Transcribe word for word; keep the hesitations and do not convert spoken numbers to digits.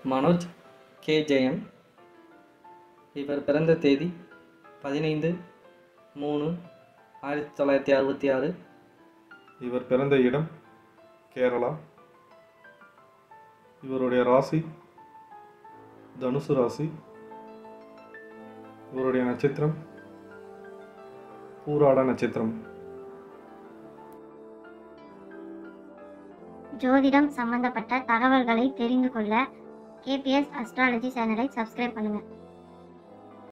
Manoj K Jayan. இவர் பிறந்த தேதி பதினைந்து மூணு ஆயிரத்தி தொள்ளாயிரத்தி அறுபத்தி ஆறு. இவர் பிறந்த இடம் கேரளா. இவருடைய ராசி தனுசு ராசி. இவருடைய நட்சத்திரம் பூராட நட்சத்திரம். ஜோதிடம் சம்பந்தப்பட்ட தகவல்களை தெரிந்து கொள்ள கேபிஎஸ் அஸ்ட்ராலஜி சேனலை சப்ஸ்கிரைப் பண்ணுங்கள்.